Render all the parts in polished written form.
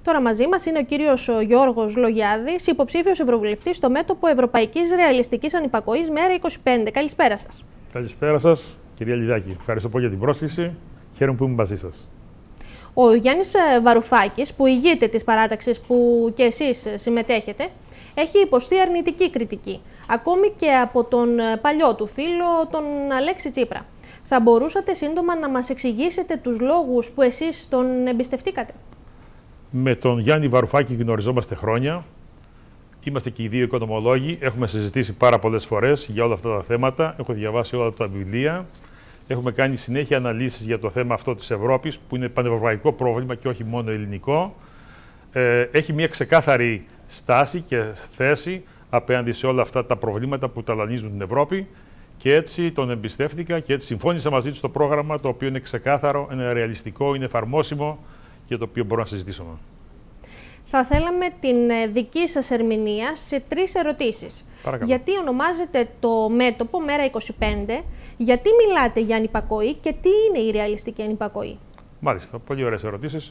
Τώρα μαζί μας είναι ο κύριος Γιώργος Λογιάδης, υποψήφιος ευρωβουλευτής στο μέτωπο Ευρωπαϊκής Ρεαλιστικής Ανυπακοής ΜΕΡΑ25. Καλησπέρα σας. Καλησπέρα σας, κυρία Λιδάκη. Ευχαριστώ πολύ για την πρόσκληση. Χαίρομαι που είμαι μαζί σας. Ο Γιάννης Βαρουφάκης, που ηγείται της παράταξης που και εσείς συμμετέχετε, έχει υποστεί αρνητική κριτική, ακόμη και από τον παλιό του φίλο, τον Αλέξη Τσίπρα. Θα μπορούσατε σύντομα να μας εξηγήσετε τους λόγους που εσείς τον εμπιστευτήκατε? Με τον Γιάννη Βαρουφάκη γνωριζόμαστε χρόνια. Είμαστε και οι δύο οικονομολόγοι. Έχουμε συζητήσει πάρα πολλές φορές για όλα αυτά τα θέματα. Έχω διαβάσει όλα τα βιβλία. Έχουμε κάνει συνέχεια αναλύσεις για το θέμα αυτό της Ευρώπης, που είναι πανευρωπαϊκό πρόβλημα και όχι μόνο ελληνικό. Έχει μια ξεκάθαρη στάση και θέση απέναντι σε όλα αυτά τα προβλήματα που ταλανίζουν την Ευρώπη. Και έτσι τον εμπιστεύτηκα και έτσι συμφώνησα μαζί του στο πρόγραμμα, το οποίο είναι ξεκάθαρο, είναι ρεαλιστικό, είναι εφαρμόσιμο και το οποίο μπορούμε να συζητήσουμε. Θα θέλαμε την δική σας ερμηνεία σε 3 ερωτήσεις. Παρακαλώ. Γιατί ονομάζετε το μέτωπο ΜΕΡΑ25, γιατί μιλάτε για ανυπακοή και τι είναι η ρεαλιστική ανυπακοή? Μάλιστα, πολύ ωραίες ερωτήσεις.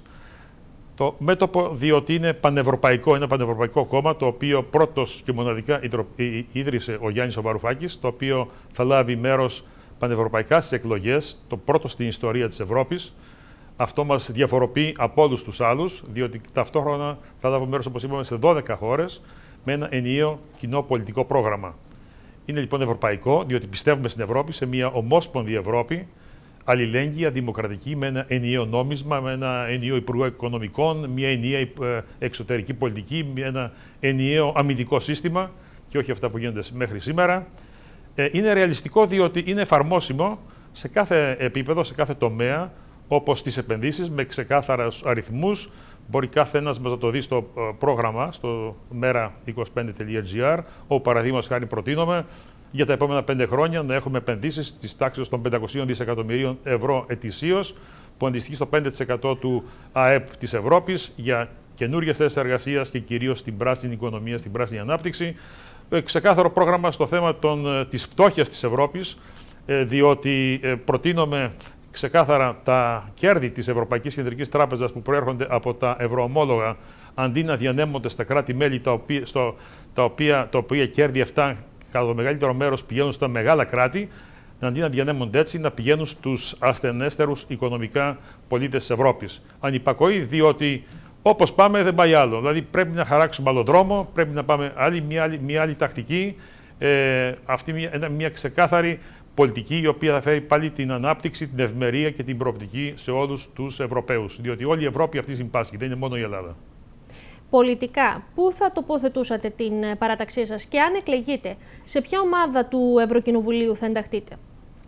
Το μέτωπο, διότι είναι πανευρωπαϊκό, ένα πανευρωπαϊκό κόμμα, το οποίο πρώτος και μοναδικά ίδρυσε ο Γιάννης Βαρουφάκης, το οποίο θα λάβει μέρος πανευρωπαϊκά στις εκλογές, το πρώτο στην ιστορία της Ευρώπης. Αυτό μας διαφοροποιεί από όλους τους άλλους, διότι ταυτόχρονα θα λάβουμε μέρος, όπως είπαμε, σε 12 χώρες με ένα ενιαίο κοινό πολιτικό πρόγραμμα. Είναι λοιπόν ευρωπαϊκό, διότι πιστεύουμε στην Ευρώπη, σε μια ομόσπονδη Ευρώπη, αλληλέγγυα, δημοκρατική, με ένα ενιαίο νόμισμα, με ένα ενιαίο Υπουργό Οικονομικών, μια ενιαία εξωτερική πολιτική, με ένα ενιαίο αμυντικό σύστημα και όχι αυτά που γίνονται μέχρι σήμερα. Είναι ρεαλιστικό, διότι είναι εφαρμόσιμο σε κάθε επίπεδο, σε κάθε τομέα, όπως τις επενδύσεις, με ξεκάθαρους αριθμούς. Μπορεί κάθε ένας μας να το δει στο πρόγραμμα, στο mera25.gr, όπου παραδείγματος χάρη προτείνουμε για τα επόμενα 5 χρόνια να έχουμε επενδύσεις της τάξης των 500 δισεκατομμυρίων ευρώ ετησίως, που αντιστοιχεί στο 5% του ΑΕΠ της Ευρώπης, για καινούργιες θέσεις εργασίας και κυρίως στην πράσινη οικονομία, στην πράσινη ανάπτυξη. Ξεκάθαρο πρόγραμμα στο θέμα της φτώχειας της Ευρώπης, διότι προτείνουμε ξεκάθαρα τα κέρδη της Ευρωπαϊκής Κεντρικής Τράπεζας που προέρχονται από τα ευρωομόλογα, αντί να διανέμονται στα κράτη-μέλη, τα οποία κέρδη αυτά κατά το μεγαλύτερο μέρος πηγαίνουν στα μεγάλα κράτη, αντί να διανέμονται έτσι, να πηγαίνουν στους ασθενέστερους οικονομικά πολίτες της Ευρώπης. Ανυπακοή, διότι όπως πάμε δεν πάει άλλο. Δηλαδή πρέπει να χαράξουμε άλλο δρόμο, πρέπει να πάμε μια άλλη τακτική, μια ξεκάθαρη πολιτική, η οποία θα φέρει πάλι την ανάπτυξη, την ευημερία και την προοπτική σε όλους τους Ευρωπαίους. Διότι όλη η Ευρώπη αυτή συμπάσχει, δεν είναι μόνο η Ελλάδα. Πολιτικά, πού θα τοποθετούσατε την παράταξή σας και αν εκλεγείτε, σε ποια ομάδα του Ευρωκοινοβουλίου θα ενταχθείτε?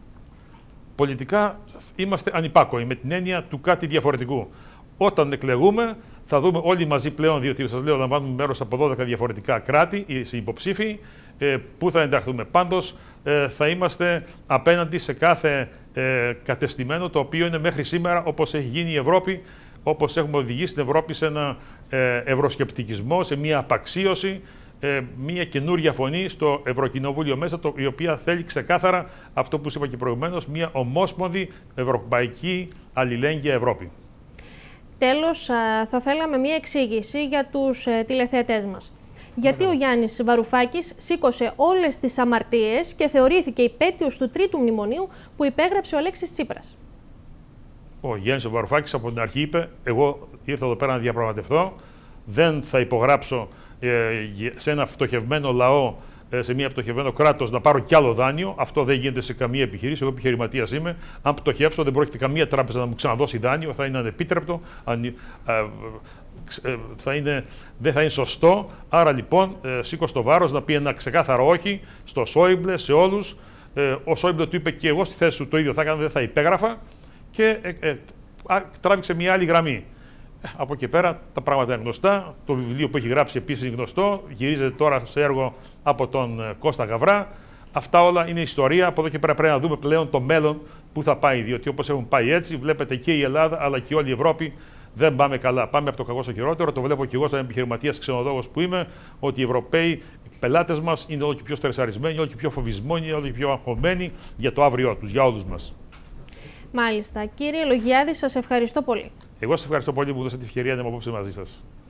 Πολιτικά είμαστε ανυπάκοοι, με την έννοια του κάτι διαφορετικού. Όταν εκλεγούμε, θα δούμε όλοι μαζί πλέον, διότι σας λέω, λαμβάνουμε μέρος από 12 διαφορετικά κράτη, οι υποψήφοι, πού θα ενταχθούμε. Πάντως, θα είμαστε απέναντι σε κάθε κατεστημένο, το οποίο είναι μέχρι σήμερα, όπως έχει γίνει η Ευρώπη, όπως έχουμε οδηγήσει την Ευρώπη σε ένα ευρωσκεπτικισμό, σε μια απαξίωση, μια καινούργια φωνή στο Ευρωκοινοβούλιο μέσα, η οποία θέλει ξεκάθαρα αυτό που είπα και προηγουμένως, μια ομόσπονδη ευρωπαϊκή αλληλέγγυα Ευρώπη. Τέλος, θα θέλαμε μια εξήγηση για τους τηλεθεατές μας. Γιατί ο Γιάννης Βαρουφάκης σήκωσε όλες τις αμαρτίες και θεωρήθηκε υπέτειος του 3ου μνημονίου που υπέγραψε ο Αλέξης Τσίπρας? Ο Γιάννης Βαρουφάκης από την αρχή είπε: εγώ ήρθα εδώ πέρα να διαπραγματευτώ, δεν θα υπογράψω σε ένα φτωχευμένο λαό, σε μια πτωχευμένο κράτος, να πάρω κι άλλο δάνειο. Αυτό δεν γίνεται σε καμία επιχείρηση. Εγώ επιχειρηματίας είμαι. Αν πτωχεύσω, δεν πρόκειται καμία τράπεζα να μου ξαναδώσει δάνειο. Θα είναι ανεπίτρεπτο, δεν θα είναι σωστό. Άρα λοιπόν σήκω στο βάρος να πει ένα ξεκάθαρο όχι στο Σόιμπλε, σε όλους. Ο Σόιμπλε του είπε: και εγώ στη θέση σου το ίδιο θα έκανα, δεν θα υπέγραφα. Και τράβηξε μια άλλη γραμμή. Από εκεί πέρα τα πράγματα είναι γνωστά. Το βιβλίο που έχει γράψει επίσης είναι γνωστό. Γυρίζεται τώρα σε έργο από τον Κώστα Γαβρά. Αυτά όλα είναι ιστορία. Από εδώ και πέρα πρέπει να δούμε πλέον το μέλλον που θα πάει. Διότι όπως έχουν πάει έτσι, βλέπετε και η Ελλάδα αλλά και όλη η Ευρώπη δεν πάμε καλά. Πάμε από το κακό στο χειρότερο. Το βλέπω και εγώ σαν επιχειρηματίας ξενοδόχος που είμαι, ότι οι Ευρωπαίοι πελάτες μας είναι όλο και πιο στρεσαρισμένοι, όλο και πιο φοβισμένοι, όλο και πιο αγχωμένοι για το αύριό τους, για όλους μας. Μάλιστα. Κύριε Λογιάδη, σας ευχαριστώ πολύ. Εγώ σας ευχαριστώ πολύ που μου δώσατε τη ευκαιρία να είμαι απόψε μαζί σας.